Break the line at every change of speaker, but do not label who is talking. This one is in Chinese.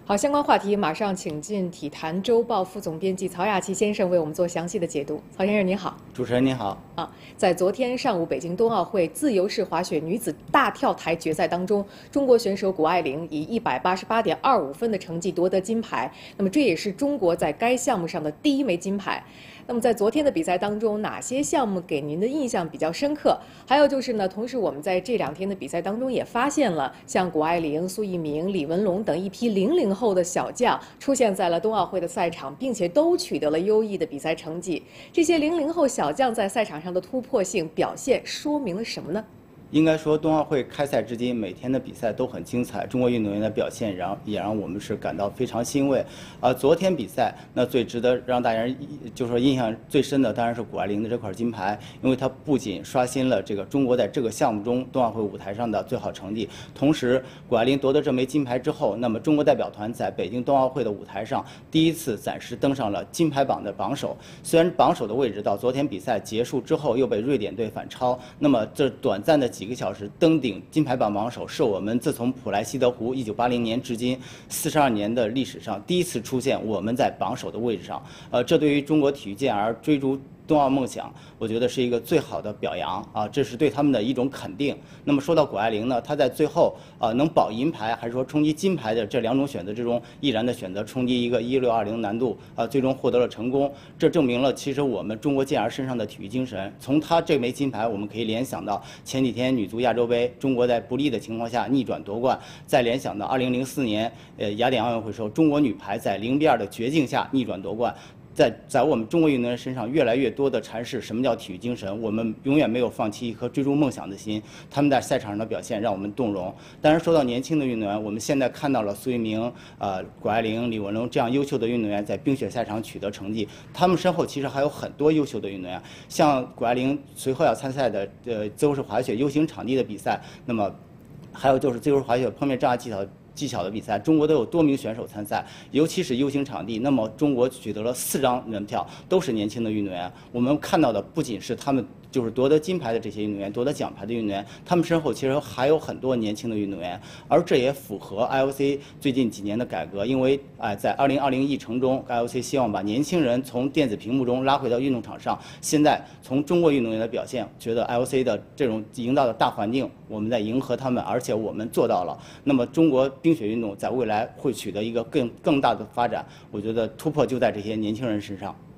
好，相关话题马上请进体坛周报副总编辑曹亚琪先生为我们做详细的解读。曹先生您好。
主持人您好。
在昨天上午北京冬奥会自由式滑雪女子大跳台决赛当中，中国选手谷爱凌以188.25分的成绩夺得金牌，那么这也是中国在该项目上的第一枚金牌。那么在昨天的比赛当中，哪些项目给您的印象比较深刻？还有就是呢，同时我们在这2天的比赛当中也发现了，像谷爱凌、苏翊鸣、李文龙等一批00后的小将出现在了冬奥会的赛场，并且都取得了优异的比赛成绩。这些00后小将在赛场上的突破性表现，说明了什么呢？
应该说，冬奥会开赛至今，每天的比赛都很精彩，中国运动员的表现也让我们是感到非常欣慰。昨天比赛，那最值得让大家就说印象最深的，当然是谷爱凌的这块金牌，因为她不仅刷新了这个中国在这个项目中冬奥会舞台上的最好成绩，同时谷爱凌夺得这枚金牌之后，那么中国代表团在北京冬奥会的舞台上第一次暂时登上了金牌榜的榜首。虽然榜首的位置到昨天比赛结束之后又被瑞典队反超，那么这短暂的几个小时登顶金牌榜榜首，是我们自从普莱西德湖1980年至今42年的历史上第一次出现我们在榜首的位置上。这对于中国体育健儿追逐冬奥梦想，我觉得是一个最好的表扬啊，这是对他们的一种肯定。那么说到谷爱凌呢，她在最后能保银牌还是说冲击金牌的这2种选择之中，毅然的选择冲击一个1620难度最终获得了成功。这证明了其实我们中国健儿身上的体育精神。从她这枚金牌，我们可以联想到前几天女足亚洲杯，中国在不利的情况下逆转夺冠，再联想到2004年雅典奥运会时候，中国女排在0比2的绝境下逆转夺冠。在我们中国运动员身上，越来越多的阐释什么叫体育精神。我们永远没有放弃一颗追逐梦想的心。他们在赛场上的表现让我们动容。当然，说到年轻的运动员，我们现在看到了苏翊鸣、谷爱凌、李文龙这样优秀的运动员在冰雪赛场取得成绩。他们身后其实还有很多优秀的运动员，像谷爱凌随后要参赛的自由式滑雪 U 型场地的比赛，那么还有就是自由式滑雪坡面障碍技巧的比赛，中国都有多名选手参赛，尤其是 U 型场地。那么中国取得了4张门票，都是年轻的运动员。我们看到的不仅是他们就是夺得金牌的这些运动员，夺得奖牌的运动员，他们身后其实还有很多年轻的运动员。而这也符合 IOC 最近几年的改革，因为在2020议程中 ，IOC 希望把年轻人从电子屏幕中拉回到运动场上。现在从中国运动员的表现，觉得 IOC 的这种营造的大环境，我们在迎合他们，而且我们做到了。那么中国冰雪运动在未来会取得一个更大的发展，我觉得突破就在这些年轻人身上。